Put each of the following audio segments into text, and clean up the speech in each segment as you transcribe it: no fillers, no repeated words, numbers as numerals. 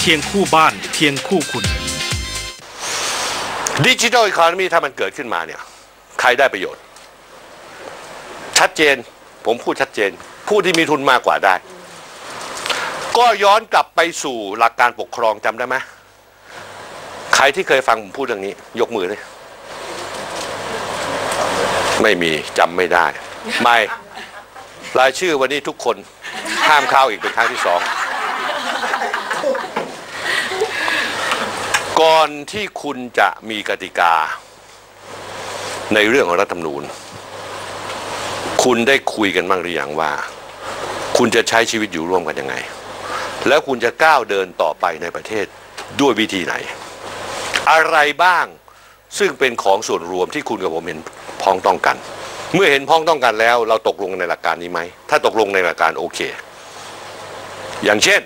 คียงคู่บ้านเคียงคู่คุณดิจิทัลอีโคโนมีถ้ามันเกิดขึ้นมาเนี่ยใครได้ประโยชน์ชัดเจนผมพูดชัดเจนผู้ที่มีทุนมากกว่าได้ก็ย้อนกลับไปสู่หลักการปกครองจำได้ไหมใครที่เคยฟังผมพูดเรื่องนี้ยกมือเลยไม่มีจำไม่ได้ไม่รายชื่อวันนี้ทุกคนห้ามเข้าอีกเป็นครั้งที่สองก่อนที่คุณจะมีกติกาในเรื่องของรัฐธรรมนูญคุณได้คุยกันบ้างหรือยังว่าคุณจะใช้ชีวิตอยู่ร่วมกันยังไงแล้วคุณจะก้าวเดินต่อไปในประเทศด้วยวิธีไหนอะไรบ้างซึ่งเป็นของส่วนรวมที่คุณกับผมเห็นพ้องต้องกันเมื่อเห็นพ้องต้องกันแล้วเราตกลงในหลักการนี้ไหมถ้าตกลงในหลักการโอเคอย่างเช่น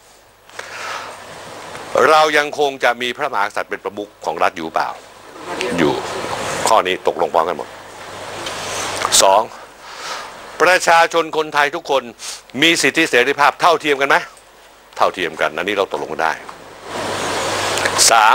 เรายังคงจะมีพระมหากษัตริย์เป็นประมุขของรัฐอยู่เปล่าอยู่ข้อนี้ตกลงพ้องกันหมดสองประชาชนคนไทยทุกคนมีสิทธิเสรีภาพเท่าเทียมกันไหมเท่าเทียมกันอันนี้เราตกลงกันได้สาม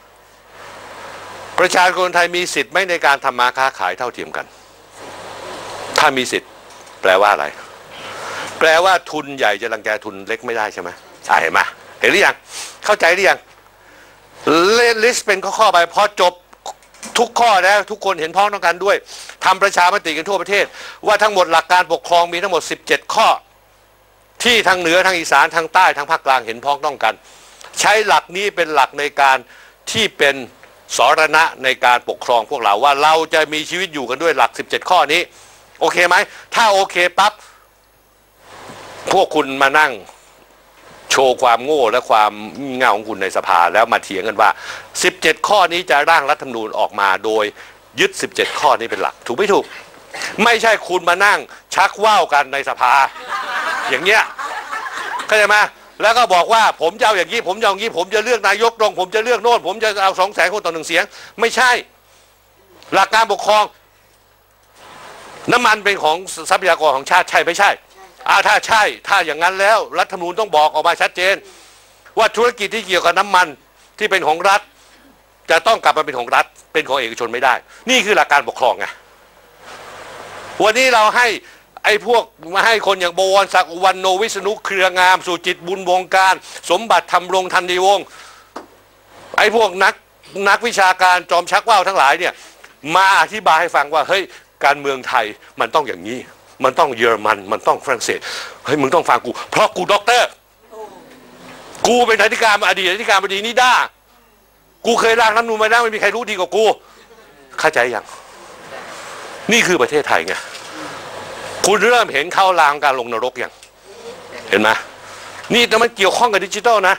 ประชาชนคนไทยมีสิทธิ์ไหมในการทำมาค้าขายเท่าเทียมกันถ้ามีสิทธิ์แปลว่าอะไรแปลว่าทุนใหญ่จะรังแกทุนเล็กไม่ได้ใช่ไหมใช่ไหมเห็นหรือยังเข้าใจหรือยังลิสต์เป็นข้อไปพอจบทุกข้อแล้วทุกคนเห็นพ้องต้องกันด้วยทำประชามติกันทั่วประเทศว่าทั้งหมดหลักการปกครองมีทั้งหมด17ข้อที่ทางเหนือทางอีสานทางใต้ทางภาคกลางเห็นพ้องต้องกันใช้หลักนี้เป็นหลักในการที่เป็นสรณะในการปกครองพวกเราว่าเราจะมีชีวิตอยู่กันด้วยหลัก17ข้อนี้โอเคไหมถ้าโอเคปั๊บพวกคุณมานั่งโชว์ความโง่และความเง่าของคุณในสภาแล้วมาเถียงกันว่า17ข้อนี้จะร่างรัฐธรรมนูญออกมาโดยยึด17ข้อนี้เป็นหลักถูกไม่ถูกไม่ใช่คุณมานั่งชักว่าวกันในสภาอย่างเงี้ยเข้าใจไหมแล้วก็บอกว่าผมจะเอาอย่างนี้ผมจะเอาอย่างนี้ผมจะเลือกนายกตรงผมจะเลือกโน่นผมจะเอา200,000 คนต่อ1 เสียงไม่ใช่หลักการปกครองน้ำมันเป็นของทรัพยากรของชาติใช่ไม่ใช่ถ้าใช่ถ้าอย่างนั้นแล้วรัฐธรรมนูญต้องบอกออกมาชัดเจนว่าธุรกิจที่เกี่ยวกับน้ำมันที่เป็นของรัฐจะต้องกลับมาเป็นของรัฐเป็นของเอกชนไม่ได้นี่คือหลักการปกครองไงวันนี้เราให้ไอ้พวกมาให้คนอย่างบวรศักดิ์ อุวันโนวิษณุเครืองามสุจิตบุญวงการสมบัติธรรมรงทันดีวงศ์ไอ้พวกนักวิชาการจอมชักว่าวทั้งหลายเนี่ยมาอธิบายให้ฟังว่าเฮ้ยการเมืองไทยมันต้องอย่างนี้มันต้องเยอรมันมันต้องฝรั่งเศสเฮ้ยมึงต้องฟังกูเพราะกูด็อกเตอร์กูเป็นอธิการอดีตอธิการบดีนิด้ากูเคยร่างรัฐธรรมนูญมาแล้วไม่มีใครรู้ดีกว่ากูเข้าใจยังนี่คือประเทศไทยไงคุณเริ่มเห็นเข้ารางการลงนรกยังเห็นไหมนี่แต่มันเกี่ยวข้องกับดิจิทัลนะ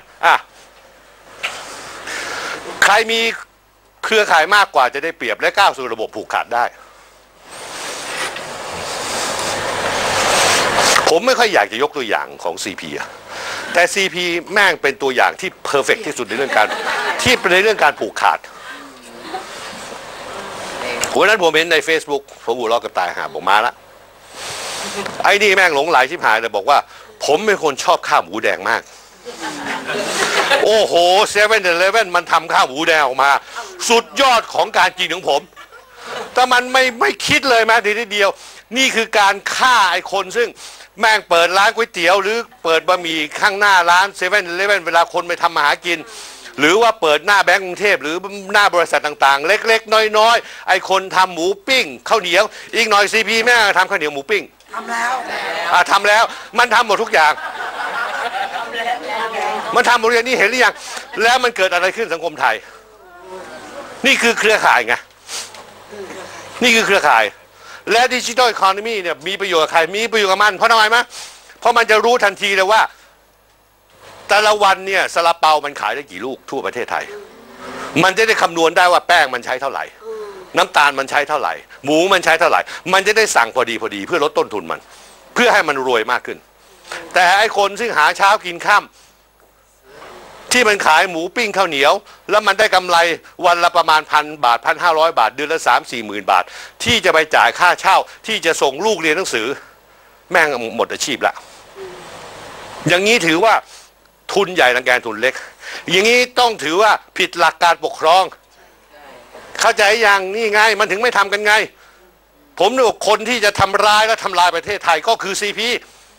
ใครมีเครือข่ายมากกว่าจะได้เปรียบและก้าวสู่ระบบผูกขาดได้ผมไม่ค่อยอยากจะยกตัวอย่างของ CP แต่ CP แม่งเป็นตัวอย่างที่เพอร์เฟกต์ที่สุดในเรื่องการผูกขาดวันนั้นผมเห็นใน Facebook ผมบูรอกับตายหาผมมาแล้วไอ้นี่แม่งหลงไหลชิบหายเลยบอกว่าผมเป็นคนชอบข้าวหมูแดงมากโอ้โห7-Elevenมันทำข้าวหมูแดงออกมาสุดยอดของการกินของผมแต่มันไม่คิดเลยแม้แต่นิดเดียวนี่คือการฆ่าไอ้คนซึ่งแม่งเปิดร้านก๋วยเตี๋ยวหรือเปิดบะหมี่ข้างหน้าร้าน7-Elevenเวลาคนไปทำมาหากินหรือว่าเปิดหน้าแบงก์กรุงเทพหรือหน้าบริษัทต่างๆเล็กๆน้อยๆไอ้คนทำหมูปิ้งข้าวเหนียวอีกหน่อย CP แม่งทำข้าวเหนียวหมูปิ้งทำแล้วมันทำหมดทุกอย่างมันทำหมดอย่างนี้เห็นหรือยังแล้วมันเกิดอะไรขึ้นสังคมไทยนี่คือเครือข่ายไงนี่คือเครือข่ายและดิจิทัลอีโคโนมีเนี่ยมีประโยชน์กับใครมีประโยชน์กับมันเพราะทำไมมั้ยเพราะมันจะรู้ทันทีเลยว่าแต่ละวันเนี่ยซาลาเปามันขายได้กี่ลูกทั่วประเทศไทยมันจะได้คำนวณได้ว่าแป้งมันใช้เท่าไหร่น้ำตาลมันใช้เท่าไหร่หมูมันใช้เท่าไหร่มันจะได้สั่งพอดีเพื่อลดต้นทุนมันเพื่อให้มันรวยมากขึ้นแต่ไอ้คนซึ่งหาเช้ากินค่ำที่มันขายหมูปิ้งข้าวเหนียวแล้วมันได้กำไรวันละประมาณ1,000 บาท 1,500 บาทเดือนละ3-4 หมื่นบาทที่จะไปจ่ายค่าเช่าที่จะส่งลูกเรียนหนังสือแม่งหมดอาชีพละอย่างนี้ถือว่าทุนใหญ่รังแกทุนเล็กอย่างนี้ต้องถือว่าผิดหลักการปกครองเข้าใจอย่างนี่ไงมันถึงไม่ทำกันไงผมนึกว่าคนที่จะทำร้ายและทำลายประเทศไทยก็คือซีพี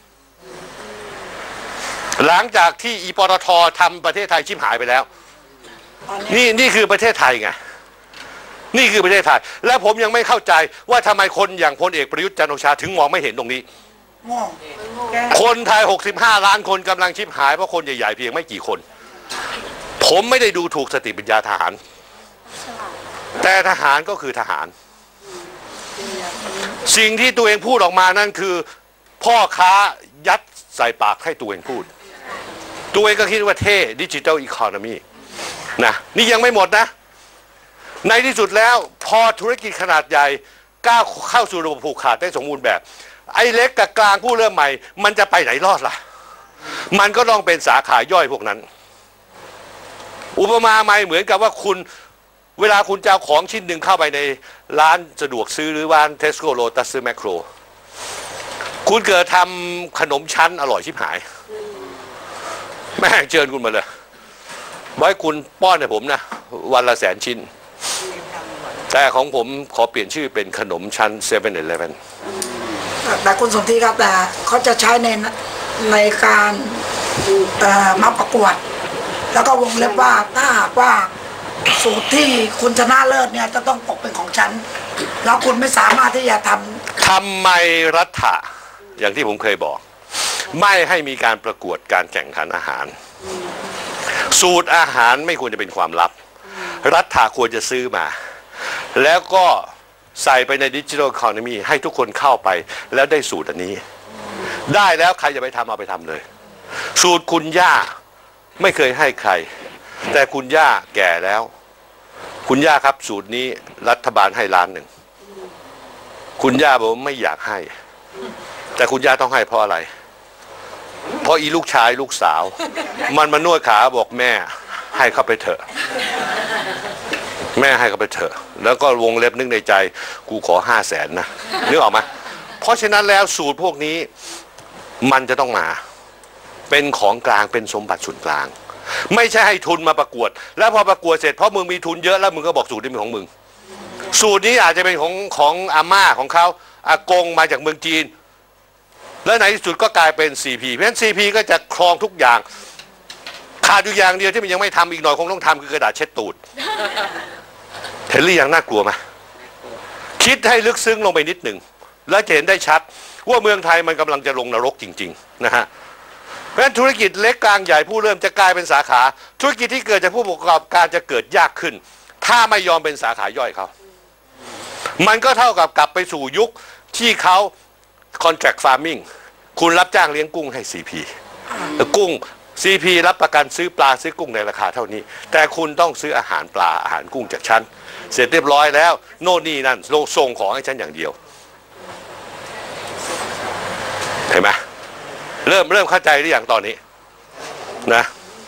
หลังจากที่อีปตท.ทำประเทศไทยชิบหายไปแล้วนี่คือประเทศไทยไงนี่คือประเทศไทยและผมยังไม่เข้าใจว่าทำไมคนอย่างพลเอกประยุทธ์จันทร์โอชาถึงมองไม่เห็นตรงนี้คนไทย65 ล้านคนกำลังชิบหายเพราะคนใหญ่ๆเพียงไม่กี่คนผมไม่ได้ดูถูกสติปัญญาทหารแต่ทหารก็คือทหารสิ่งที่ตัวเองพูดออกมานั่นคือพ่อค้ายัดใส่ปากให้ตัวเองพูดตัวเองก็คิดว่าเท่ดิจิทัลอีโคโนมีนะนี่ยังไม่หมดนะในที่สุดแล้วพอธุรกิจขนาดใหญ่ก้าวเข้าสู่ระบบผูกขาดได้สมบูรณ์แบบไอ้เล็กกับกลางผู้เริ่มใหม่มันจะไปไหนรอดล่ะมันก็ต้องเป็นสาขาย่อยพวกนั้นอุปมาไม่เหมือนกับว่าคุณเวลาคุณจะเอาของชิ้นหนึ่งเข้าไปในร้านสะดวกซื้อหรือร้านเทสโก้โลตัสซื้อแมคโครคุณเกิดทำขนมชั้นอร่อยชิบหายแม่เชิญคุณมาเลยไว้คุณป้อนให้ผมนะวันละ100,000 ชิ้นแต่ของผมขอเปลี่ยนชื่อเป็นขนมชั้น7-Eleven แต่คุณสมธิครับแต่เขาจะใช้ในการมาประกวดแล้วก็วงเล็บว่าถ้าหากว่าสูตรที่คุณชนะเลิศเนี่ยจะต้องตกเป็นของฉันแล้วคุณไม่สามารถที่จะทำไมรัฐะอย่างที่ผมเคยบอกไม่ให้มีการประกวดการแข่งขันอาหารสูตรอาหารไม่ควรจะเป็นความลับรัฐะควรจะซื้อมาแล้วก็ใส่ไปในดิจิทัลอีโคโนมีให้ทุกคนเข้าไปแล้วได้สูตรอันนี้ได้แล้วใครจะไปทำเอาไปทำเลยสูตรคุณย่าไม่เคยให้ใครแต่คุณย่าแก่แล้วคุณย่าครับสูตรนี้รัฐบาลให้1,000,000คุณย่าบอกไม่อยากให้แต่คุณย่าต้องให้เพราะอะไรเพราะอีลูกชายลูกสาวมันมานวดขาบอกแม่ให้เข้าไปเถอะแม่ให้เขาไปเถอะแล้วก็วงเล็บนึกในใจกูขอ500,000นะนึกออกไหมเพราะฉะนั้นแล้วสูตรพวกนี้มันจะต้องมาเป็นของกลางเป็นสมบัติส่วนกลางไม่ใช่ให้ทุนมาประกวดแล้วพอประกวดเสร็จเพราะมึงมีทุนเยอะแล้วมึงก็บอกสูตรนี้เป็นของมึงสูตรนี้อาจจะเป็นของอาม่าของเขาอากงมาจากเมืองจีนแล้วในที่สุดก็กลายเป็น CP เพราะฉะนั้น CP ก็จะครองทุกอย่างขาดอยู่อย่างเดียวที่มันยังไม่ทำอีกหน่อยคงต้องทำคือกระดาษเช็ดตูดเห็นหรือยังน่ากลัวไหมคิดให้ลึกซึ้งลงไปนิดหนึ่งแล้วจะเห็นได้ชัดว่าเมืองไทยมันกำลังจะลงนรกจริงๆนะฮะเพราะฉะนั้นธุรกิจเล็กกลางใหญ่ผู้เริ่มจะกลายเป็นสาขาธุรกิจที่เกิดจากผู้ประกอบการจะเกิดยากขึ้นถ้าไม่ยอมเป็นสาขาย่อยเขามันก็เท่ากับกลับไปสู่ยุคที่เขา contract farming คุณรับจ้างเลี้ยงกุ้งให้ CP กุ้ง CP รับประกันซื้อปลาซื้อกุ้งในราคาเท่านี้แต่คุณต้องซื้ออาหารปลาอาหารกุ้งจากฉันเสร็จเรียบร้อยแล้วโน่นนี่นั่นส่งของให้ฉันอย่างเดียวเห็นไหมเริ่มเข้าใจหรือยังตอนนี้นะ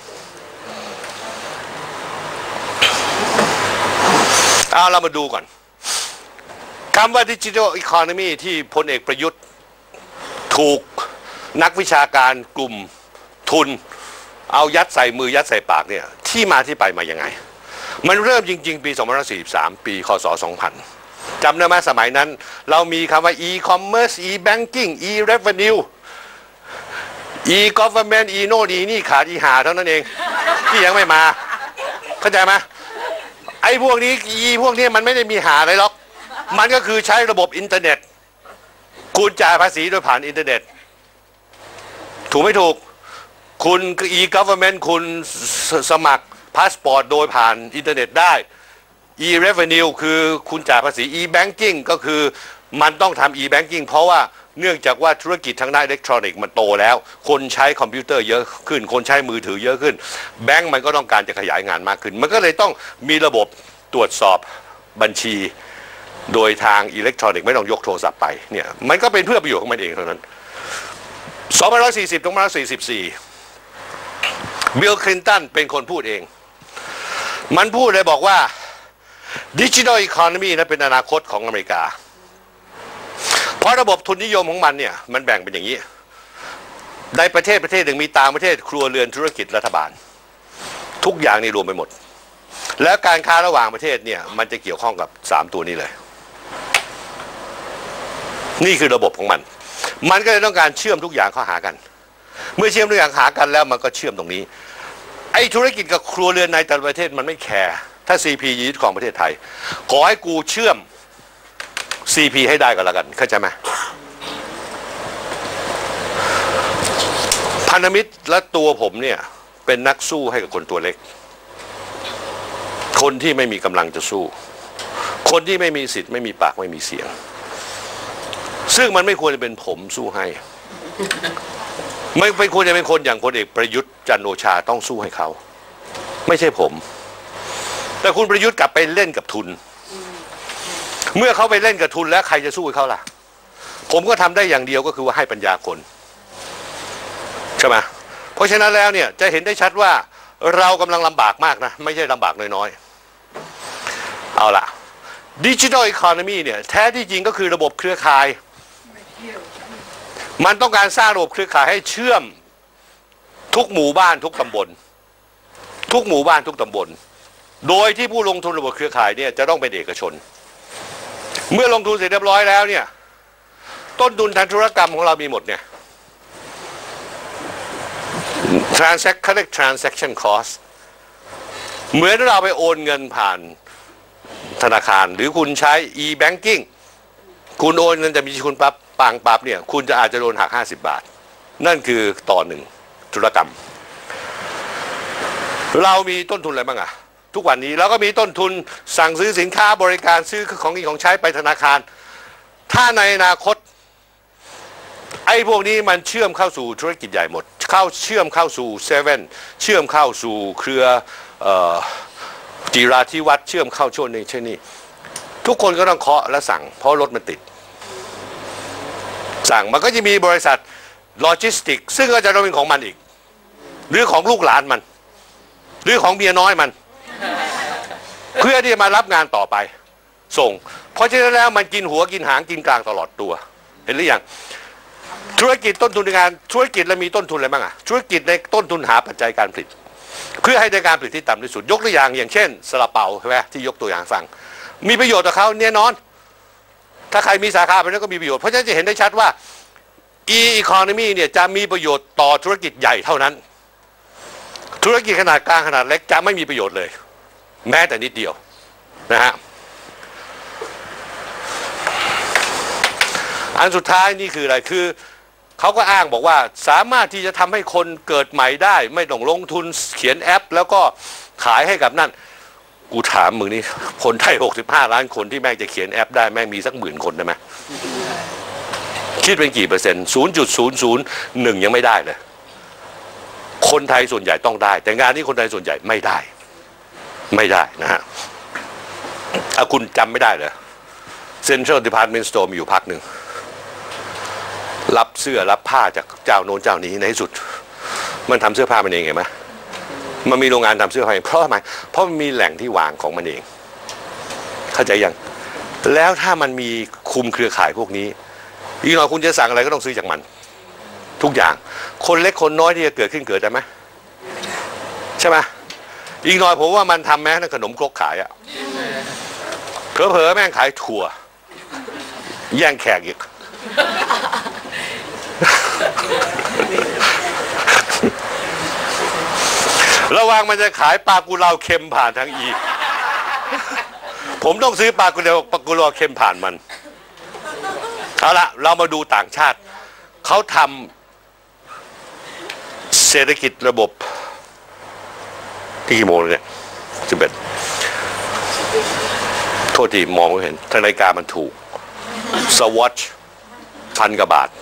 เอาเรามาดูก่อนคำว่าดิจิทัลอีโคโนมีที่พลเอกประยุทธ์ถูกนักวิชาการกลุ่มทุนเอายัดใส่มือยัดใส่ปากเนี่ยที่มาที่ไปมายังไงมันเริ่มจริงๆปี2543ปีคศ2000จำได้ไหมสมัยนั้นเรามีคำว่า e-commerce e-banking e-revenue e-government e โน่นนี่ขาดอีหาเท่านั้นเองที่ยังไม่มาเข้าใจไหมไอ้พวกนี้พวกนี้มันไม่ได้มีหาอะไรหรอกมันก็คือใช้ระบบอินเทอร์เน็ตคุณจ่ายภาษีโดยผ่านอินเทอร์เน็ตถูกไม่ถูกคุณ e-government คุณสมัครพาสปอร์ตโดยผ่านอินเทอร์เน็ตได้ e-revenue คือคุณจ่ายภาษี e-banking ก็คือมันต้องทำ e-banking เพราะว่าเนื่องจากว่าธุรกิจทางด้านอิเล็กทรอนิกส์มันโตแล้วคนใช้คอมพิวเตอร์เยอะขึ้นคนใช้มือถือเยอะขึ้นแบงก์มันก็ต้องการจะขยายงานมากขึ้นมันก็เลยต้องมีระบบตรวจสอบบัญชีโดยทางอิเล็กทรอนิกส์ไม่ต้องยกโทรศัพท์ไปเนี่ยมันก็เป็นเพื่อประโยชน์ของมันเองเท่านั้น2540 2544บิล คลินตันเป็นคนพูดเองมันพูดเลยบอกว่าดิจิทัลอีโคโนมีนั้นเป็นอนาคตของอเมริกาเพราะระบบทุนนิยมของมันเนี่ยมันแบ่งเป็นอย่างนี้ในประเทศหนึ่งมีต่างประเทศครัวเรือนธุรกิจรัฐบาลทุกอย่างนี่รวมไปหมดแล้วการค้าระหว่างประเทศเนี่ยมันจะเกี่ยวข้องกับ3ตัวนี้เลยนี่คือระบบของมันก็เลยต้องการเชื่อมทุกอย่างเข้าหากันเมื่อเชื่อมทุกอย่างหากันแล้วมันก็เชื่อมตรงนี้ไอ้ธุรกิจกับครัวเรือนในแต่ละประเทศมันไม่แคร์ถ้า CP ยึดของประเทศไทยขอให้กูเชื่อม CP ให้ได้ก็แล้วกันเข้าใจไหมพันธมิตรและตัวผมเนี่ยเป็นนักสู้ให้กับคนตัวเล็กคนที่ไม่มีกำลังจะสู้คนที่ไม่มีสิทธิ์ไม่มีปากไม่มีเสียงซึ่งมันไม่ควรจะเป็นผมสู้ให้ไม่ควรจะเป็นคนอย่างพลเอกประยุทธ์จันทร์โอชาต้องสู้ให้เขาไม่ใช่ผมแต่คุณประยุทธ์กลับไปเล่นกับทุนเมื่อเขาไปเล่นกับทุนแล้วใครจะสู้ให้เขาล่ะผมก็ทำได้อย่างเดียวก็คือว่าให้ปัญญาคนใช่ไหมเพราะฉะนั้นแล้วเนี่ยจะเห็นได้ชัดว่าเรากำลังลำบากมากนะไม่ใช่ลำบากน้อยๆเอาล่ะดิจิทัลอีโคโนมีเนี่ยแท้ที่จริงก็คือระบบเครือข่ายมันต้องการสร้างระบบเครือข่ายให้เชื่อมทุกหมู่บ้านทุกตำบลทุกหมู่บ้านทุกตำบลโดยที่ผู้ลงทุนระบบเครือข่ายเนี่ยจะต้องเป็นเอกชนเมื่อลงทุนเสร็จเรียบร้อยแล้วเนี่ยต้นทุนทางธุรกรรมของเรามีหมดเนี่ย transaction cost เหมือนเราไปโอนเงินผ่านธนาคารหรือคุณใช้ e-banking คุณโอนเงินจะมีคุณปั๊บปังปั๊บเนี่ยคุณจะอาจจะโดนหัก50 บาทนั่นคือต่อ1ธุรกรรมเรามีต้นทุนอะไรบ้างอะทุกวันนี้เราก็มีต้นทุนสั่งซื้อสินค้าบริการซื้อของกินของใช้ไปธนาคารถ้าในอนาคตไอ้พวกนี้มันเชื่อมเข้าสู่ธุรกิจใหญ่หมดเชื่อมเข้าสู่เซเว่นเชื่อมเข้าสู่เครือจิราธิวัฒน์เชื่อมเข้าช่วงนี้เช่นนี้ทุกคนก็ต้องเคาะและสั่งเพราะรถมันติดสั่งมันก็จะมีบริษัทโลจิสติกซึ่งก็จะต้องเป็นของมันอีกหรือของลูกหลานมันหรือของเมียน้อยมันเพื่อที่จะมารับงานต่อไปส่งเพราะฉะนั้นแล้วมันกินหัวกินหางกินกลางตลอดตัวเห็นหรือยังธุรกิจต้นทุนในการธุรกิจแล้วมีต้นทุนอะไรบ้างอะธุรกิจในต้นทุนหาปัจจัยการผลิตเพื่อให้ได้การผลิตที่ต่ำที่สุดยกตัวอย่างเช่นซาลาเปาใช่ไหมที่ยกตัวอย่างฟังมีประโยชน์ต่อเขาแน่นอนถ้าใครมีสาขาไปแล้วก็มีประโยชน์เพราะฉะนั้นจะเห็นได้ชัดว่า e-economy เนี่ยจะมีประโยชน์ต่อธุรกิจใหญ่เท่านั้นธุรกิจขนาดกลางขนาดเล็กจะไม่มีประโยชน์เลยแม้แต่นิดเดียวนะฮะอันสุดท้ายนี่คืออะไรคือเขาก็อ้างบอกว่าสามารถที่จะทำให้คนเกิดใหม่ได้ไม่ต้องลงทุนเขียนแอปแล้วก็ขายให้กับนั่นกูถามมึงนี่คนไทย65 ล้านคนที่แม่งจะเขียนแอปได้แม่งมีสัก10,000 คนได้ไหมคิดเป็นกี่เปอร์เซ็นต์0.001ยังไม่ได้เลยคนไทยส่วนใหญ่ต้องได้แต่งานนี้คนไทยส่วนใหญ่ไม่ได้นะฮะคุณจำไม่ได้เหรอ Central Department Store มีอยู่พักหนึ่งรับเสื้อรับผ้าจากเจ้าโน้นเจ้านี้ในที่สุดมันทำเสื้อผ้ามันเองไงไหมมันมีโรงงานทำเสื้อผ้าเพราะทำไมเพราะมันมีแหล่งที่วางของมันเองเข้าใจยังแล้วถ้ามันมีคุมเครือข่ายพวกนี้อีกหน่อยคุณจะสั่งอะไรก็ต้องซื้อจากมันทุกอย่างคนเล็กคนน้อยที่จะเกิดขึ้นเกิดได้ไหมใช่ไหมอีกหน่อยผมว่ามันทำแม้แต่ขนมครกขายอะเผลอๆแม่งขายถั่วแย่งแขกอีกระวังมันจะขายปลากุเลาเค็มผ่านทางผมต้องซื้อปลากุเลาเค็มผ่านมันเอาละเรามาดูต่างชาติเขาทำเศรษฐกิจระบบกี่โมงเนี่ย11โทษทีมองไม่เห็นนาฬิกามันถูกสวอช1,000 กว่าบาท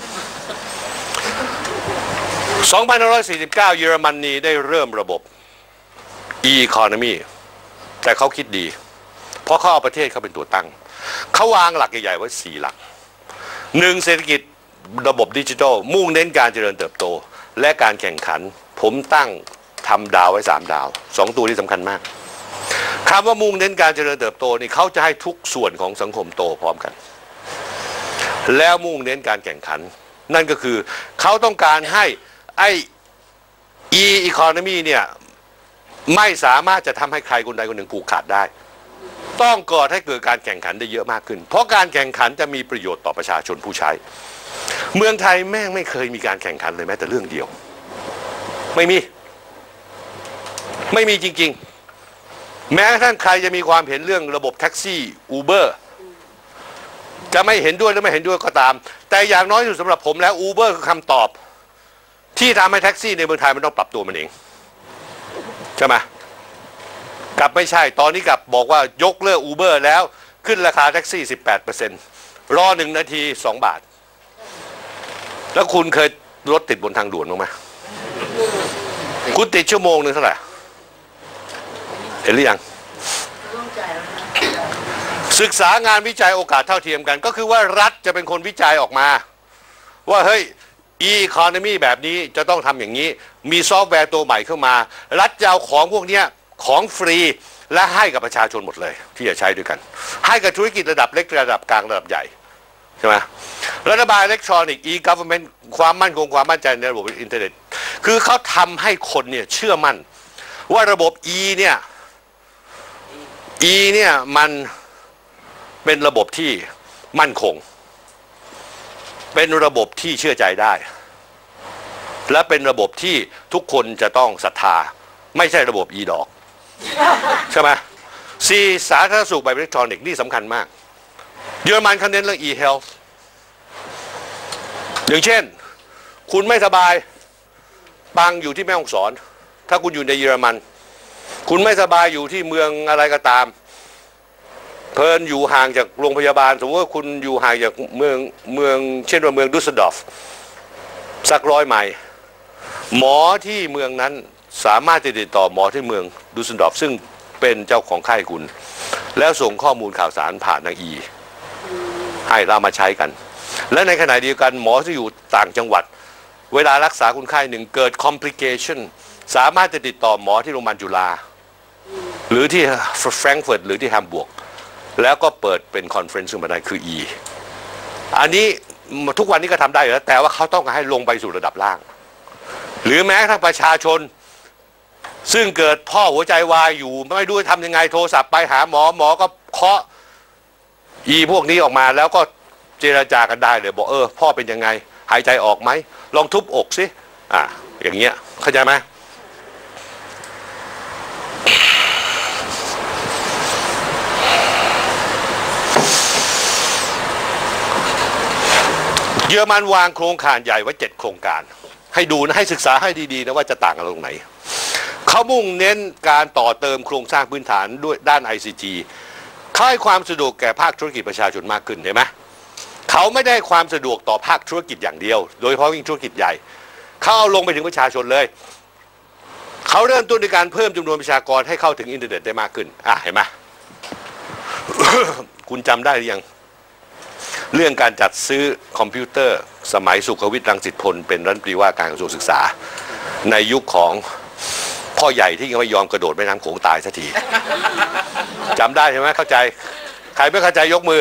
2549เยอรมนีได้เริ่มระบบ e-economy แต่เขาคิดดีเพราะเขาเอาประเทศเขาเป็นตัวตั้งเขาวางหลักใหญ่ๆไว้4 หลัก 1เศรษฐกิจระบบดิจิทัลมุ่งเน้นการเจริญเติบโตและการแข่งขันผมตั้งทำดาวไว้3 ดาว2 ตัวที่สำคัญมากคำว่ามุ่งเน้นการเจริญเติบโตนี่เขาจะให้ทุกส่วนของสังคมโตพร้อมกันแล้วมุ่งเน้นการแข่งขันนั่นก็คือเขาต้องการให้ไอ้ e-economy เนี่ยไม่สามารถจะทำให้ใครคนใดคนหนึ่งผูกขาดได้ต้องก่อให้เกิดการแข่งขันได้เยอะมากขึ้นเพราะการแข่งขันจะมีประโยชน์ต่อประชาชนผู้ใช้เมืองไทยแม่งไม่เคยมีการแข่งขันเลยแม้แต่เรื่องเดียวไม่มีจริงๆแม้กระทั่งใครจะมีความเห็นเรื่องระบบแท็กซี่อูเบอร์จะไม่เห็นด้วยหรือไม่เห็นด้วยก็ตามแต่อย่างน้อยที่สุดสำหรับผมแล้วอูเบอร์คือคำตอบที่ทำให้แท็กซี่ในเมืองไทยมันต้องปรับตัวมันเองใช่ไหมกลับไม่ใช่ตอนนี้กลับบอกว่ายกเลิกอูเบอร์แล้วขึ้นราคาแท็กซี่ 18%รอ1 นาที 2 บาทแล้วคุณเคยรถติดบนทางด่วนมั้ยคุณติดชั่วโมงนึงเท่าไหร่เห็นหรือยังศึกษางานวิจัยโอกาสเท่าเทียมกันก็คือว่ารัฐจะเป็นคนวิจัยออกมาว่าเฮ้ยe-economy แบบนี้จะต้องทำอย่างนี้มีซอฟต์แวร์ตัวใหม่เข้ามารัฐจะเอาของพวกนี้ของฟรีและให้กับประชาชนหมดเลยที่จะใช้ด้วยกันให้กับธุรกิจระดับเล็กระดับกลางระดับใหญ่ใช่ไหมรัฐบาลอิเล็กทรอนิกส์ e-government ความมั่นคงความมั่นใจในระบบอินเทอร์เน็ตคือเขาทำให้คนเนี่ยเชื่อมั่นว่าระบบ เนี่ยมันเป็นระบบที่มั่นคงเป็นระบบที่เชื่อใจได้และเป็นระบบที่ทุกคนจะต้องศรัทธาไม่ใช่ระบบดอกใช่ไหมสาธารณสุขแบบอิเล็กทรอนิกส์นี่สำคัญมากเยอรมันเขาเน้นเรื่อง e-health อย่างเช่นคุณไม่สบายปังอยู่ที่แม่ฮ่องสอนถ้าคุณอยู่ในเยอรมันคุณไม่สบายอยู่ที่เมืองอะไรก็ตามเพลินอยู่ห่างจากโรงพยาบาลสมมติว่าคุณอยู่ห่างจากเมืองเช่นว่าเมืองดุสเซลดอร์ฟสัก100 ไมล์หมอที่เมืองนั้นสามารถจะติดต่อหมอที่เมืองดุสเซลดอร์ฟซึ่งเป็นเจ้าของค่ายคุณแล้วส่งข้อมูลข่าวสารผ่านทาง ให้เรามาใช้กันและในขณะเดียวกันหมอที่อยู่ต่างจังหวัดเวลารักษาคนไข้หนึ่งเกิด complication สามารถจะติดต่อหมอที่โรงพยาบาลจุฬาหรือที่แฟรงก์เฟิร์ตหรือที่แฮมบูร์กแล้วก็เปิดเป็นคอนเฟรนซ์ขึ้นมาได้คือ อันนี้ทุกวันนี้ก็ทำได้อยู่แล้วแต่ว่าเขาต้องให้ลงไปสู่ระดับล่างหรือแม้กระทั่งประชาชนซึ่งเกิดพ่อหัวใจวายอยู่ไม่รู้จะทำยังไงโทรศัพท์ไปหาหมอก็เคาะพวกนี้ออกมาแล้วก็เจรจากันได้เลยบอกพ่อเป็นยังไงหายใจออกไหมลองทุบอกสิอย่างเงี้ยเข้าใจไหมเยอรมันวางโครงการใหญ่ไว้7 โครงการให้ดูนะให้ศึกษาให้ดีๆนะว่าจะต่างกันตรงไหนเขามุ่งเน้นการต่อเติมโครงสร้างพื้นฐานด้วยด้าน ICT เขาให้ความสะดวกแก่ภาคธุรกิจประชาชนมากขึ้นเห็นไหมเขาไม่ได้ความสะดวกต่อภาคธุรกิจอย่างเดียวโดยเฉพาะยิ่งธุรกิจใหญ่เขาเอาลงไปถึงประชาชนเลยเขาเริ่มต้นในการเพิ่มจำนวนประชากรให้เข้าถึงอินเทอร์เน็ตได้มากขึ้นเห็นไหม คุณจำได้หรือยังเรื่องการจัดซื้อคอมพิวเตอร์สมัยสุขวิทย์รังสิตพลเป็นรัฐมนตรีว่าการกระทรวงศึกษาในยุคของพ่อใหญ่ที่ยังไม่ยอมกระโดดแม่น้ำโขงตายสักทีจำได้ใช่ไหมเข้าใจใครไม่เข้าใจยกมือ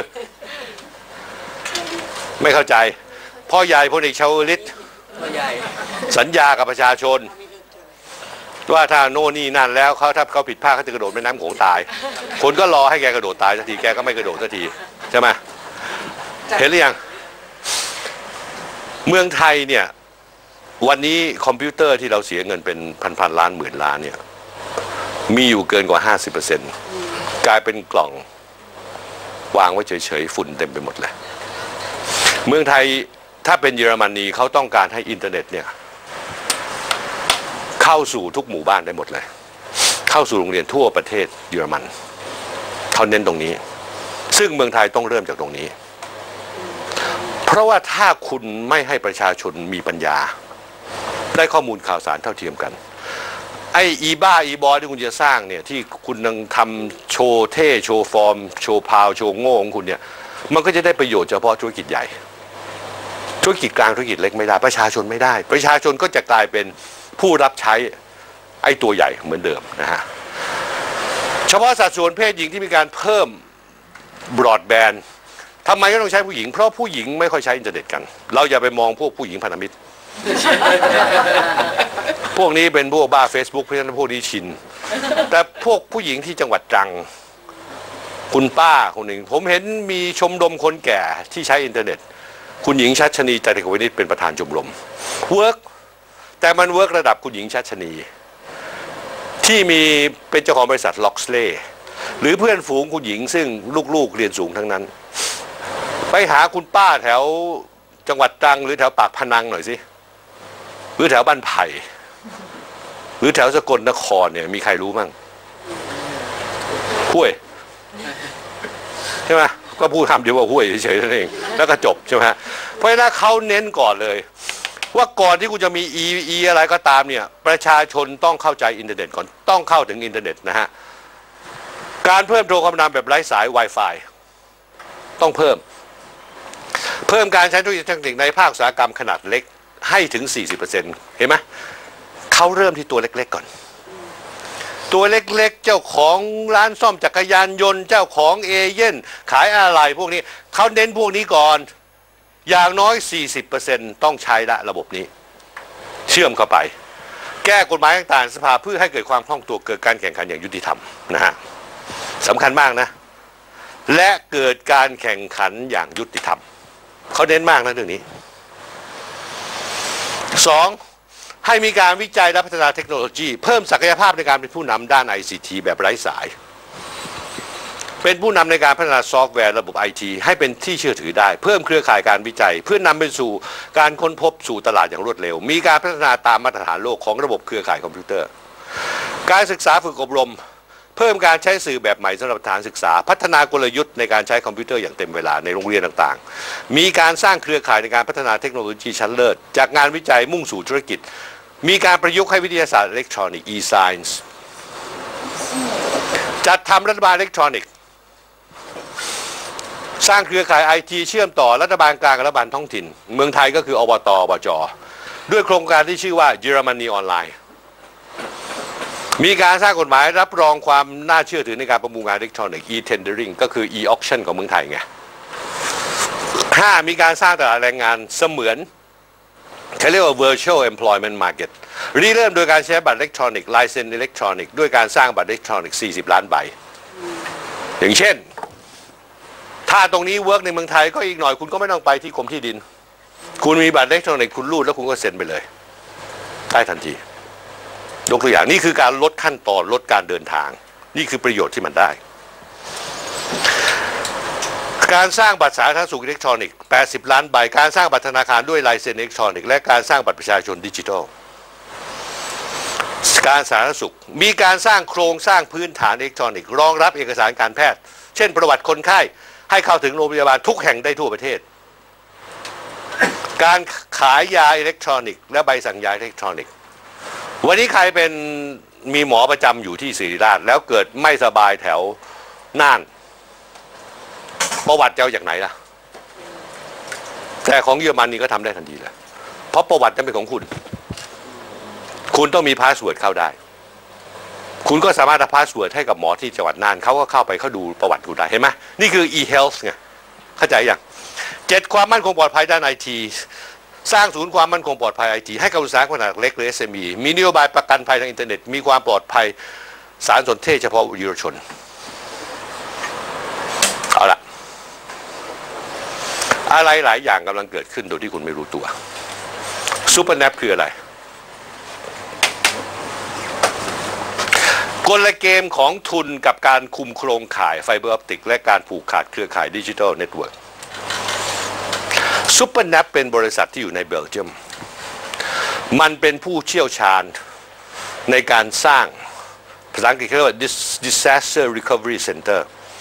ไม่เข้าใจพ่อใหญ่พลเอกชวลิตสัญญากับประชาชนว่าถ้าโน่นนี่นั่นแล้วถ้าเขาผิดพลาดเขาจะกระโดดแม่น้ำโขงตายคนก็รอให้แกกระโดดตายสักทีแกก็ไม่กระโดดสักทีใช่ไหมเห็นหรือยังเมืองไทยเนี่ยวันนี้คอมพิวเตอร์ที่เราเสียเงินเป็นพันล้านหมื่นล้านเนี่ยมีอยู่เกินกว่า 50% กลายเป็นกล่องวางไว้เฉยๆฝุ่นเต็มไปหมดเลยเมืองไทยถ้าเป็นเยอรมนีเขาต้องการให้อินเทอร์เน็ตเนี่ยเข้าสู่ทุกหมู่บ้านได้หมดเลยเข้าสู่โรงเรียนทั่วประเทศเยอรมันเขาเน้นตรงนี้ซึ่งเมืองไทยต้องเริ่มจากตรงนี้เพราะว่าถ้าคุณไม่ให้ประชาชนมีปัญญาได้ข้อมูลข่าวสารเท่าเทียมกันไอ้บอที่คุณจะสร้างเนี่ยที่คุณนังทำโชว์เท่โชว์ฟอร์มโชว์พาวโชว์โง่ของคุณเนี่ยมันก็จะได้ประโยชน์เฉพาะธุรกิจใหญ่ธุรกิจกลางธุรกิจเล็กไม่ได้ประชาชนไม่ได้ประชาชนก็จะกลายเป็นผู้รับใช้ไอ้ตัวใหญ่เหมือนเดิมนะฮะเฉพาะสัดส่วนเพศหญิงที่มีการเพิ่มบรอดแบนด์ทำไมก็ต้องใช้ผู้หญิงเพราะผู้หญิงไม่ค่อยใช้อินเทอร์เน็ตกันเราอย่าไปมองพวกผู้หญิงพันธมิตร พวกนี้เป็นพวกบ้า Facebook เพราะฉะนั้นพวกนี้ชินแต่พวกผู้หญิงที่จังหวัดตรังคุณป้าคนหนึ่งผมเห็นมีชมรมคนแก่ที่ใช้อินเทอร์เน็ตคุณหญิงชัชนีใจเด็กวินิตเป็นประธานชมรมเวิร์กแต่มันเวิร์กระดับคุณหญิงชัชนีที่มีเป็นเจ้าของบริษัทล็อกสเล่หรือเพื่อนฝูงคุณหญิงซึ่งลูกๆเรียนสูงทั้งนั้นไปหาคุณป้าแถวจังหวัดตรังหรือแถวปากพนังหน่อยสิหรือแถวบ้านไผ่หรือแถวสกลนครเนี่ยมีใครรู้มั่งห้วยใช่ไหมก็พูดคำเดียวว่าห้วยเฉยๆนั่นเองแล้วก็จบใช่ไหมเพราะฉะนั้นเขาเน้นก่อนเลยว่าก่อนที่คุณจะมีอีอะไรก็ตามเนี่ยประชาชนต้องเข้าใจอินเทอร์เน็ตก่อนต้องเข้าถึงอินเทอร์เน็ตนะฮะการเพิ่มโทรคมนาคมแบบไร้สาย Wi-Fi ต้องเพิ่มการใช้เทคโนโลยีต่างๆในภาคอุตสาหกรรมขนาดเล็กให้ถึง 40% เห็นไหมเขาเริ่มที่ตัวเล็กๆก่อนตัวเล็กๆเจ้าของร้านซ่อมจักรยานยนต์เจ้าของเอเย่นขายอะไรพวกนี้เขาเน้นพวกนี้ก่อนอย่างน้อย 40% ต้องใช้ละระบบนี้เชื่อมเข้าไปแก้กฎหมายต่างๆสภาเพื่อให้เกิดความคล่องตัวเกิดการแข่งขันอย่างยุติธรรมนะฮะสำคัญมากนะและเกิดการแข่งขันอย่างยุติธรรมเขาเน้นมากนะเรื่องนี้ 2. ให้มีการวิจัยและพัฒนาเทคโนโลยีเพิ่มศักยภาพในการเป็นผู้นำด้าน ICT แบบไร้สายเป็นผู้นำในการพัฒนาซอฟต์แวร์ระบบ IT ให้เป็นที่เชื่อถือได้เพิ่มเครือข่ายการวิจัยเพื่อนำไปสู่การค้นพบสู่ตลาดอย่างรวดเร็วมีการพัฒนาตามมาตรฐานโลกของระบบเครือข่ายคอมพิวเตอร์การศึกษาฝึกอบรมเพิ่มการใช้สื่อแบบใหม่สำหรับฐานศึกษาพัฒนากลยุทธ์ในการใช้คอมพิวเตอร์อย่างเต็มเวลาในโรงเรียนต่างๆมีการสร้างเครือข่ายในการพัฒนาเทคโนโลยีชั้นเลิศจากงานวิจัยมุ่งสู่ธุรกิจมีการประยุกต์ให้วิทยาศาสตร์อิเล็กทรอนิกส์ e-science จัดทำรัฐบาลอิเล็กทรอนิกส์สร้างเครือข่าย IT เชื่อมต่อรัฐบาลกลางกับรัฐบาลท้องถิ่นเมืองไทยก็คืออบต.อบจ.ด้วยโครงการที่ชื่อว่าเยอรมนีออนไลน์มีการสร้างกฎหมายรับรองความน่าเชื่อถือในการประมูลงานอิเล็กทรอนิกส์ e-tendering ก็คือ e-auction ของเมืองไทยไง 5. มีการสร้างตลาดแรงงานเสมือนเขาเรียกว่า virtual employment market ริเริ่มโดยการใช้บัตรอิเล็กทรอนิกส์ลายเซ็นอิเล็กทรอนิกส์ด้วยการสร้างบัตรอิเล็กทรอนิกส์40 ล้านใบอย่างเช่นถ้าตรงนี้เวิร์กในเมืองไทยก็อีกหน่อยคุณก็ไม่ต้องไปที่กรมที่ดินคุณมีบัตรอิเล็กทรอนิกส์คุณรูดแล้วคุณก็เซ็นไปเลยได้ทันทียกตัวอย่างนี่คือการลดขั้นตอนลดการเดินทางนี่คือประโยชน์ที่มันได้การสร้างบัตรสาธารณสุขอิเล็กทรอนิกส์80 ล้านใบการสร้างบัตรธนาคารด้วยลายเซ็นอิเล็กทรอนิกส์และการสร้างบัตรประชาชนดิจิทัลการสาธารณสุขมีการสร้างโครงสร้างพื้นฐานอิเล็กทรอนิกส์รองรับเอกสารการแพทย์เช่นประวัติคนไข้ให้เข้าถึงโรงพยาบาลทุกแห่งได้ทั่วประเทศการขายยาอิเล็กทรอนิกส์และใบสั่งยาอิเล็กทรอนิกส์วันนี้ใครเป็นมีหมอประจำอยู่ที่ศิริราชแล้วเกิดไม่สบายแถวน่านประวัติจะเอาจากไหนล่ะแต่ของเยอรมันนี่ก็ทำได้ทันทีเลยเพราะประวัติจะเป็นของคุณต้องมีพาสเวิร์ดเข้าได้คุณก็สามารถพาสเวิร์ดให้กับหมอที่จังหวัดน่านเขาก็เข้าไปเขาดูประวัติคุณได้เห็นไหมนี่คือ e-health ไงเข้าใจยัง7ความมั่นคงปลอดภัยด้าน IT สร้างศูนย์ความมั่นคงปลอดภัย IT ให้กับอุตสาหกรรมขนาดเล็กหรือ SME มีนโยบายประกันภัยทางอินเทอร์เน็ตมีความปลอดภัยสารสนเทศเฉพาะยุวชนเอาละอะไรหลายอย่างกำลังเกิดขึ้นโดยที่คุณไม่รู้ตัวซูเปอร์แนปคืออะไรกลเกมของทุนกับการคุมโครงข่ายไฟเบอร์ออปติกและการผูกขาดเครือข่ายดิจิทัลเน็ตเวิร์กซูเปอร์แนปเป็นบริษัทที่อยู่ในเบลเยียมมันเป็นผู้เชี่ยวชาญในการสร้างภาษาอังกฤษเรียกว่า Disaster Recovery Center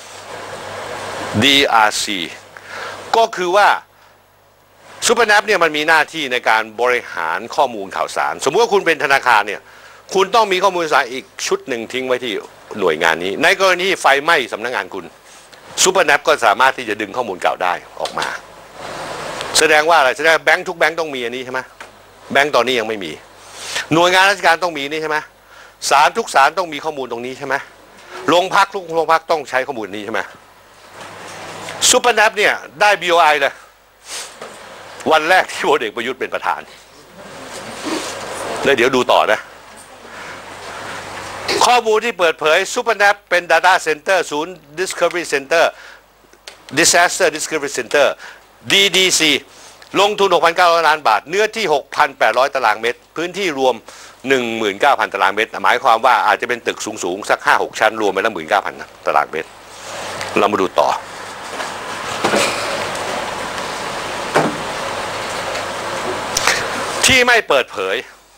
DRC ก็คือว่าซูเปอร์แนปเนี่ยมันมีหน้าที่ในการบริหารข้อมูลข่าวสารสมมติว่าคุณเป็นธนาคารเนี่ยคุณต้องมีข้อมูลข่าวสารอีกชุดหนึ่งทิ้งไว้ที่หน่วยงานนี้ในกรณีไฟไหม้สำนักงานคุณซูเปอร์แนปก็สามารถที่จะดึงข้อมูลเก่าได้ออกมาแสดงว่าอะไรแสดงแบงค์ทุกแบงค์ต้องมีอันนี้ใช่ไหมแบงค์ตอนนี้ยังไม่มีหน่วยงานราชการต้องมีนี่ใช่ไหมศาลทุกศาลต้องมีข้อมูลตรงนี้ใช่ไหมโรงพักทุกโรงพักต้องใช้ข้อมูลนี้ใช่ไหมซูซูเปอร์แนปเนี่ยได้ BOI เลยวันแรกที่พลเอกประยุทธ์เป็นประธานแล้วเดี๋ยวดูต่อนะข้อมูลที่เปิดเผยซูเปอร์แนปเป็น Data Center ศูนย์ Discovery Center Disaster Discovery Center DDC ลงทุน 6,900 ล้านบาทเนื้อที่ 6,800 ตารางเมตรพื้นที่รวม 19,000 ตารางเมตรหมายความว่าอาจจะเป็นตึกสูงๆสัก 5-6 ชั้นรวมไปแล้ว 19,000 ตารางเมตรเรามาดูต่อที่ไม่เปิดเผย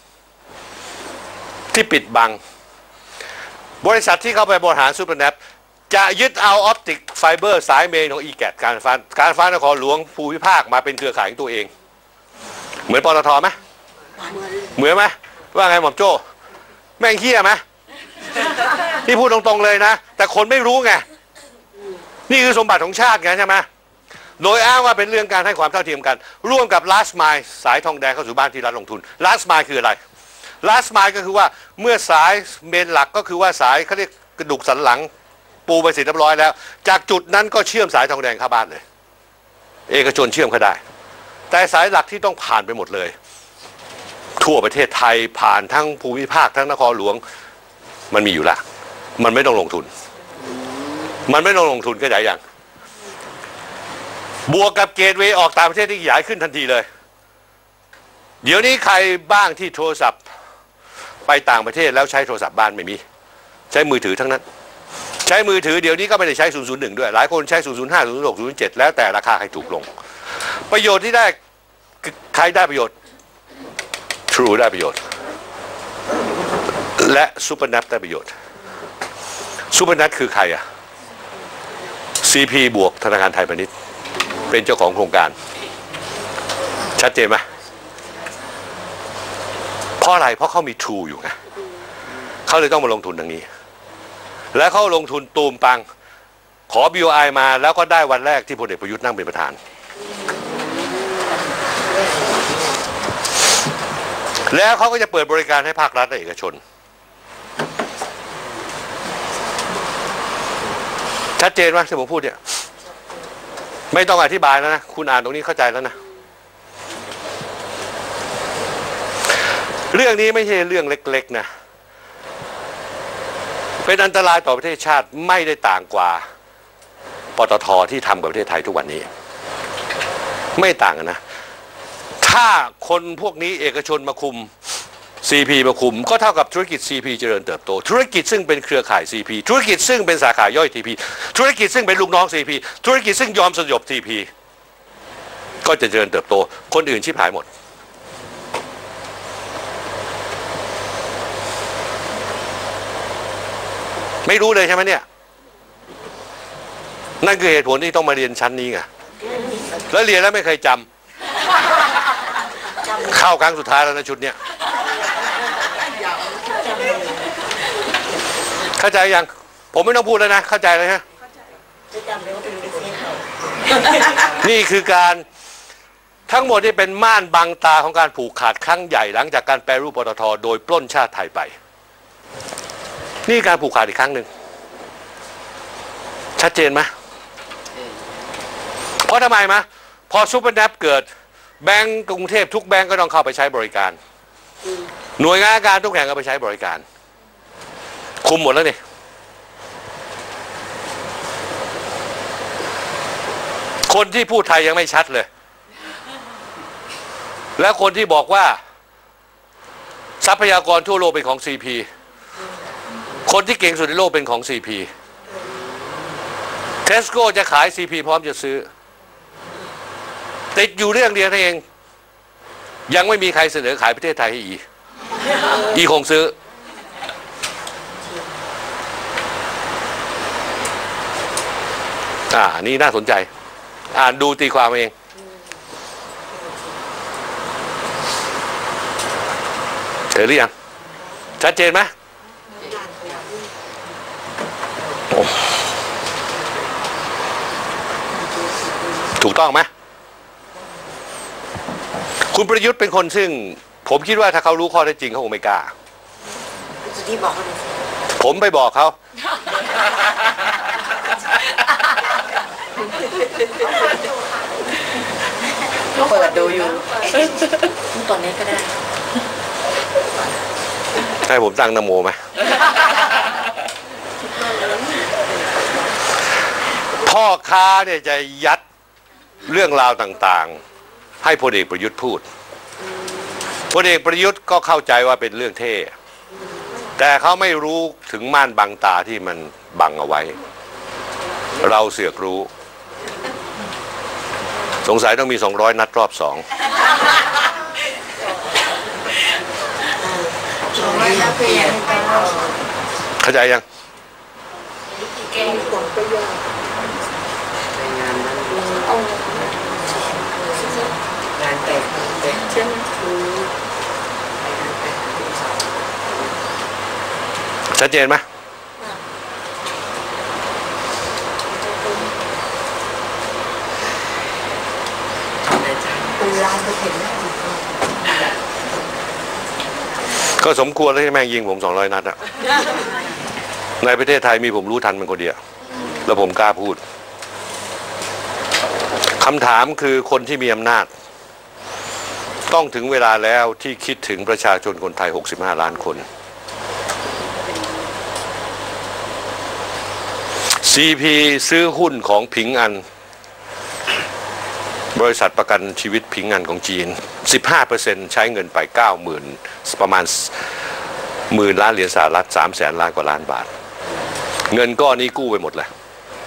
ที่ปิดบังบริษัทที่เข้าไปบริหารซูเปอร์แนปจะยึดเอาออปติกไฟเบอร์สายเมนของ EGAT การไฟฟ้านครหลวงภูมิภาคมาเป็นเครือข่ายของตัวเองเหมือนปตทไหมเหมือนไหมว่าไงหม่อมโจ้แม่งเหี้ยไหมนี่พูดตรงๆเลยนะแต่คนไม่รู้ไงนี่คือสมบัติของชาติไงใช่ไหมโดยอ้างว่าเป็นเรื่องการให้ความเท่าเทียมกันร่วมกับ last mile สายทองแดงเข้าสู่บ้านที่รัฐลงทุน last mile คืออะไร last mile ก็คือว่าเมื่อสายเมนหลักก็คือว่าสายเขาเรียกกระดูกสันหลังปูไปเสร็จเรียบร้อยแล้วจากจุดนั้นก็เชื่อมสายทองแดงเข้าบ้านเลยเอกชนเชื่อมเขาได้แต่สายหลักที่ต้องผ่านไปหมดเลยทั่วประเทศไทยผ่านทั้งภูมิภาคทั้งนครหลวงมันมีอยู่ละมันไม่ต้องลงทุนก็ใหญ่ยังบวกกับเกตเวย์ออกต่างประเทศที่ขยายขึ้นทันทีเลยเดี๋ยวนี้ใครบ้างที่โทรศัพท์ไปต่างประเทศแล้วใช้โทรศัพท์บ้านไม่มีใช้มือถือทั้งนั้นใช้มือถือเดี๋ยวนี้ก็ไม่ได้ใช้001ด้วยหลายคนใช้005 006 007แล้วแต่ราคาใครถูกลงประโยชน์ที่ได้ใครได้ประโยชน์ True ได้ประโยชน์และซูเปอร์แนปได้ประโยชน์ซูเปอร์แนปคือใครอะ CP บวกธนาคารไทยพาณิชย์เป็นเจ้าของโครงการชัดเจนไหมเพราะอะไรเพราะเขามี True อยู่ไงเขาเลยต้องมาลงทุนทางนี้แล้วเขาลงทุนตูมปังขอ BOI มาแล้วก็ได้วันแรกที่พลเอกประยุทธ์นั่งเป็นประธานแล้วเขาก็จะเปิดบริการให้ภาครัฐและเอกชนชัดเจนว่าที่ผมพูดเนี่ยไม่ต้องอธิบายแล้วนะคุณอ่านตรงนี้เข้าใจแล้วนะเรื่องนี้ไม่ใช่เรื่องเล็กๆนะเป็นอันตรายต่อประเทศชาติไม่ได้ต่างกว่าปตท.ที่ทำกับประเทศไทยทุกวันนี้ไม่ต่างกันนะถ้าคนพวกนี้เอกชนมาคุม CP มาคุมก็เท่ากับธุรกิจ CP เจริญเติบโตธุรกิจซึ่งเป็นเครือข่าย CP ธุรกิจซึ่งเป็นสาขาย่อย TP ธุรกิจซึ่งเป็นลูกน้อง CP ธุรกิจซึ่งยอมสยบ TP ก็จะเจริญเติบโตคนอื่นชิบหายหมดไม่รู้เลยใช่ไหมเนี่ยนั่นคือเหตุผลที่ต้องมาเรียนชั้นนี้ไงแล้วเรียนแล้วไม่เคยจำเข้าครั้งสุดท้ายแล้วนะชุดเนี้ยเข้าใจยังผมไม่ต้องพูดแล้วนะเข้าใจเลยฮะนี่คือการทั้งหมดที่เป็นม่านบังตาของการผูกขาดครั้งใหญ่หลังจากการแปรรูปปตท.โดยปล้นชาติไทยไปนี่การผูกขาดอีกครั้งหนึ่งชัดเจนไหมเพราะทำไมมะพอซูเปอร์แนปเกิดแบงก์กรุงเทพทุกแบงก์ก็ต้องเข้าไปใช้บริการหน่วยงานการทุกแห่งก็ไปใช้บริการคุมหมดแล้วนี่คนที่พูดไทยยังไม่ชัดเลยแล้วคนที่บอกว่าทรัพยากรทั่วโลกเป็นของ CP คนที่เก่งสุดในโลกเป็นของ CP Tesco จะขาย CP พร้อมจะซื้อติดอยู่เรื่องเดียวเองยังไม่มีใครเสนอขายประเทศไทยให้อีคงซื้อนี่น่าสนใจอ่านดูตีความเองเจอหรือยังชัดเจนไหมถูกต้องไหมคุณประยุทธ์เป็นคนซึ่งผมคิดว่าถ้าเขารู้ข้อเท็จจริงเขาคงไม่กล้าผมไปบอกเขาเปิดดูอยู่ตอนนี้ก็ได้ให้ผมตั้งนโมไหมพ่อค้าเนี่ยจะยัดเรื่องราวต่างๆให้พลเอกประยุทธ์พูดพลเอกประยุทธ์ก็เข้าใจว่าเป็นเรื่องเท่แต่เขาไม่รู้ถึงม่านบังตาที่มันบังเอาไว้เราเสือกรู้สงสัยต้องมี200 นัดรอบ2เข้าใจยังงานแต่งใช่ไหมชัดเจนไหมก็สมควรแล้วที่แม่งยิงผม200 นัดอะในประเทศไทยมีผมรู้ทันเป็นคนเดียวแล้วผมกล้าพูดคำถามคือคนที่มีอำนาจต้องถึงเวลาแล้วที่คิดถึงประชาชนคนไทย65 ล้านคน CP ซื้อหุ้นของผิงอันบริษัทประกันชีวิตผิงอันของจีน 15% ใช้เงินไป 90,000 ประมาณ10,000 ล้านเหรียญสหรัฐ 300,000 ล้านกว่าล้านบาทเงินก้อนนี้กู้ไปหมดเลย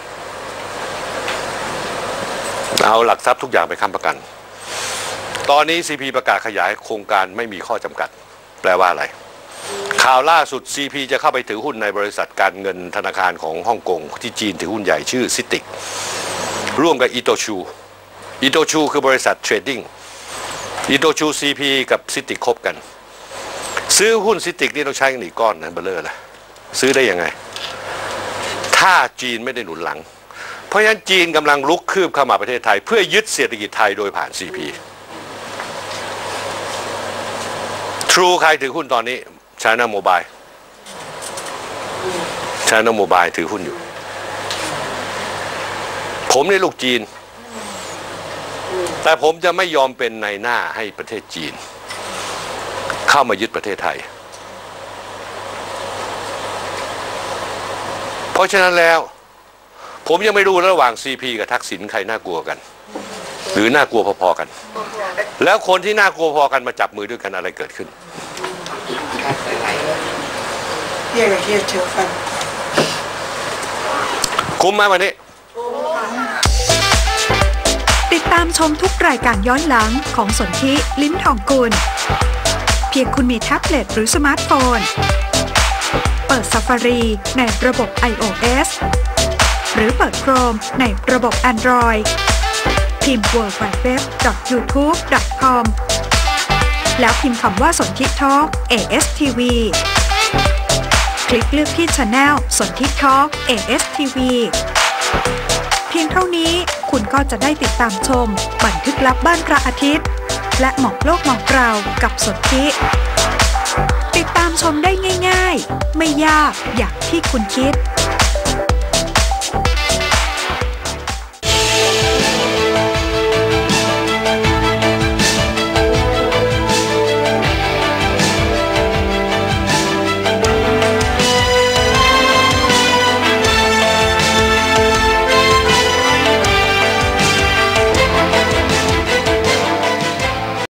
เอาหลักทรัพย์ทุกอย่างไปค้ำประกันตอนนี้ CP ประกาศขยายโครงการไม่มีข้อจำกัดแปลว่าอะไรข่าวล่าสุด CP จะเข้าไปถือหุ้นในบริษัทการเงินธนาคารของฮ่องกงที่จีนถือหุ้นใหญ่ชื่อซิติกร่วมกับอิโตชูคือบริษัทเทรดดิ้งอิโตชู CP กับซิติกคบกันซื้อหุ้นซิติกนี่ต้องใช้เงินอีกก้อนนะเบลเลอร์ละซื้อได้ยังไงถ้าจีนไม่ได้หนุนหลังเพราะฉะนั้นจีนกำลังลุกคืบเข้ามาประเทศไทยเพื่อยึดเศรษฐกิจไทยโดยผ่าน CP True ใครถือหุ้นตอนนี้ China Mobile ถือหุ้นอยู่ผมในลูกจีนแต่ผมจะไม่ยอมเป็นในหน้าให้ประเทศจีนเข้ามายึดประเทศไทยเพราะฉะนั้นแล้วผมยังไม่รู้ระหว่าง CP กับทักษิณใครน่ากลัวกันหรือน่ากลัวพอๆกันแล้วคนที่น่ากลัวพอกันมาจับมือด้วยกันอะไรเกิดขึ้นเฮียกับเฮียเจอกันคุ้มไหมวันนี้ติดตามชมทุกรายการย้อนหลังของสนธิลิ้มทองกุลเพียงคุณมีแท็บเล็ตหรือสมาร์ทโฟนเปิด Safari ในระบบ iOS หรือเปิด Chrome ในระบบ Android พิมพ์ www.youtube.com แล้วพิมพ์คำว่าสนธิทอล์ก ASTV คลิกเลือกที่ Channel สนธิทอล์ก ASTV เพียงเท่านี้คุณก็จะได้ติดตามชมบันทึกลับบ้านพระอาทิตย์และหมอกโลกหมอกเรากับสนธิติดตามชมได้ง่ายๆไม่ยากอย่างที่คุณคิด